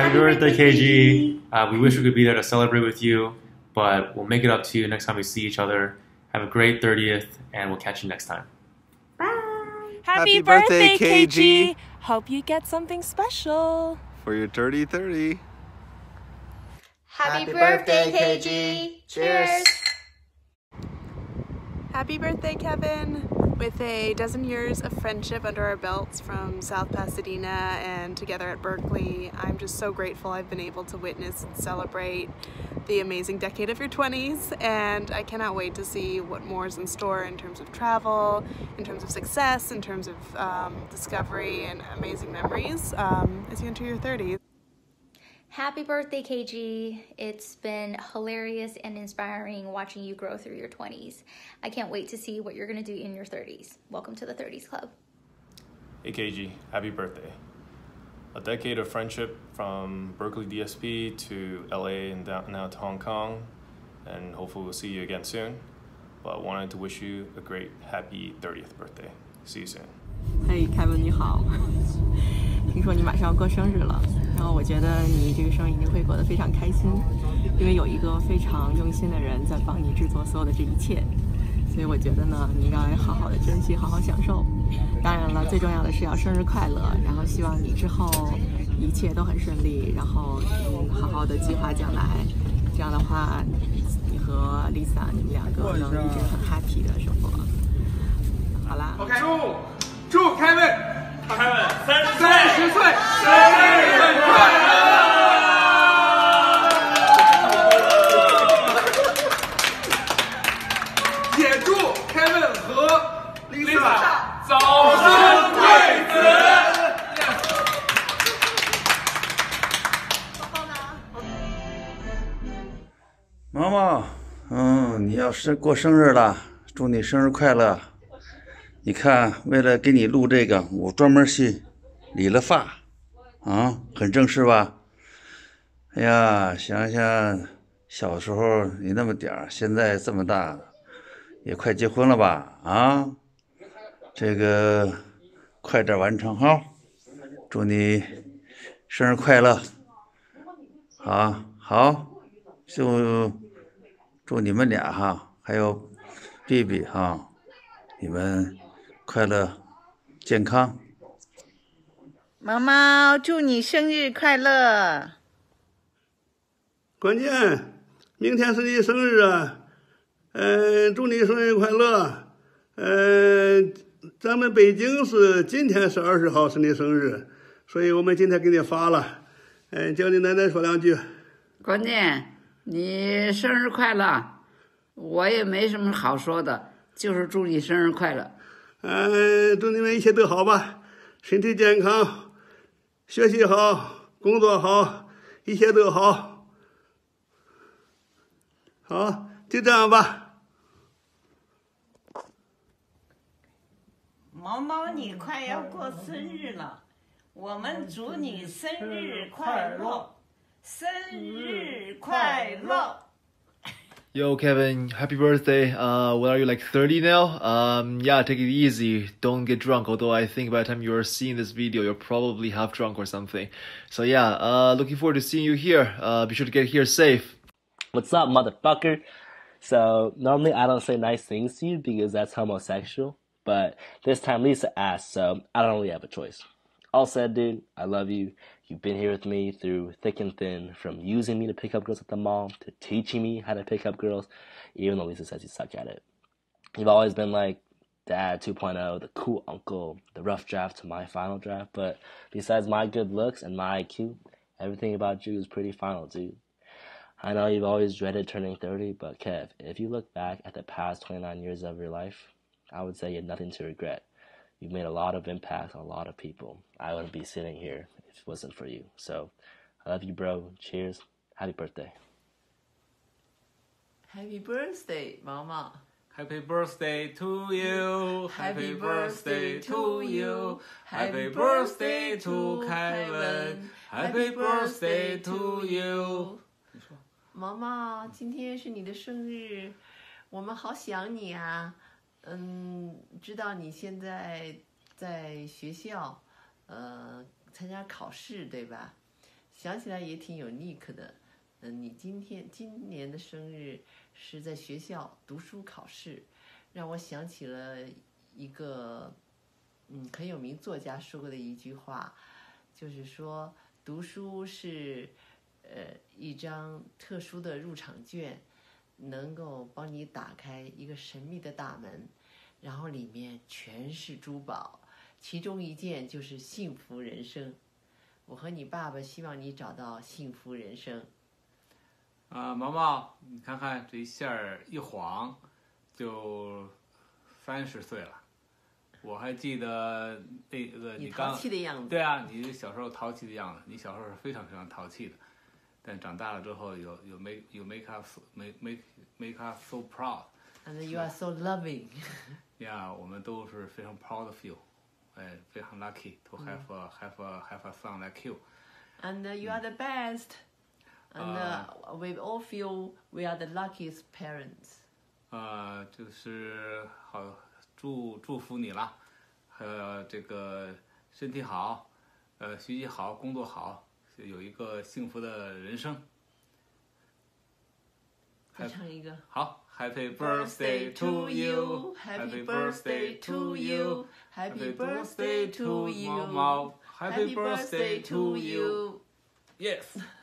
Happy birthday, KG. We wish we could be there to celebrate with you, but we'll make it up to you next time we see each other. Have a great 30th, and we'll catch you next time. Bye. Happy birthday, KG. Hope you get something special for your 30-30. Happy birthday, KG. Cheers. Happy birthday, Kevin. With a dozen years of friendship under our belts from South Pasadena and together at Berkeley, I'm just so grateful I've been able to witness and celebrate the amazing decade of your 20s, and I cannot wait to see what more is in store in terms of travel, in terms of success, in terms of discovery and amazing memories as you enter your 30s. Happy birthday, KG. It's been hilarious and inspiring watching you grow through your 20s. I can't wait to see what you're going to do in your 30s. Welcome to the 30s Club. Hey, KG. Happy birthday. A decade of friendship from Berkeley DSP to LA and now to Hong Kong, and hopefully we'll see you again soon. But I wanted to wish you a great happy 30th birthday. See you soon. Hey, Kevin, 你好。听说你马上要过生日了，然后我觉得你这个生日一定会过得非常开心，因为有一个非常用心的人在帮你制作所有的这一切，所以我觉得呢，你应该好好的珍惜，好好享受。当然了，最重要的是要生日快乐，然后希望你之后一切都很顺利，然后好好的计划将来，这样的话，你和 Lisa 你们两个能一直很 happy 的生活。好啦， OK， 祝 Kevin 30岁生日快乐！也祝 Kevin 和 Lisa 早生贵子。 毛毛，你要过生日了，祝你生日快乐！你看，为了给你录这个，我专门去理了发，很正式吧？哎呀，想想小时候你那么点儿，现在这么大，也快结婚了吧？这个快点完成哈！祝你生日快乐！好，就祝你们俩哈，还有 BB 哈，你们快乐健康。 毛毛，祝你生日快乐！ 关键明天是你生日啊，祝你生日快乐。咱们北京是今天是20号是你生日，所以我们今天给你发了，叫你奶奶说2句。 关键你生日快乐，我也没什么好说的，就是祝你生日快乐。 祝你们一切都好吧，身体健康，学习好，工作好，一切都好。好，就这样吧。 毛毛，你快要过生日了，我们祝你生日快乐，生日快乐。 Yo, Kevin, happy birthday. What are you, like 30 now? Yeah, take it easy. Don't get drunk. Although I think by the time you're seeing this video, you're probably half drunk or something. So yeah, looking forward to seeing you here. Be sure to get here safe. What's up, motherfucker? So normally I don't say nice things to you because that's homosexual. But this time Lisa asked, so I don't really have a choice. All said, dude, I love you. You've been here with me through thick and thin, from using me to pick up girls at the mall to teaching me how to pick up girls, even though Lisa says you suck at it. You've always been like Dad 2.0, the cool uncle, the rough draft to my final draft. But besides my good looks and my IQ, everything about you is pretty final, dude. I know you've always dreaded turning 30, but Kev, if you look back at the past 29 years of your life, I would say you had nothing to regret. You've made a lot of impact on a lot of people. I wouldn't be sitting here if it wasn't for you. So, I love you, bro. Cheers. Happy birthday. Happy birthday, Mama. Happy birthday to you. Happy birthday to you. Happy birthday to Kevin. Happy birthday to you. 毛毛，今天是你的生日，我们好想你啊。知道你现在在学校，参加考试对吧？ 想起来也挺有 unique 的。你今年的生日是在学校读书考试，让我想起了一个很有名作家说过的一句话，就是说读书是一张特殊的入场券，能够帮你打开一个神秘的大门，然后里面全是珠宝，其中一件就是幸福人生。我和你爸爸希望你找到幸福人生。 毛毛，你看看这一线儿一晃，就30岁了。我还记得那个你淘气的样子。 对啊，你小时候淘气的样子，你小时候是非常非常淘气的，但长大了之后有 make us so proud。 And you are so loving. Yeah， 我们都是非常 proud of you， 非常 lucky to have a son like you. And you are the best. And we all feel we are the luckiest parents. 就是好，祝福你啦，这个身体好，学习好，工作好，有一个幸福的人生。 再唱一个。 好 ，Happy birthday to you, Happy birthday to you, Happy birthday to you, 猫猫 ，Happy birthday to you. Yes.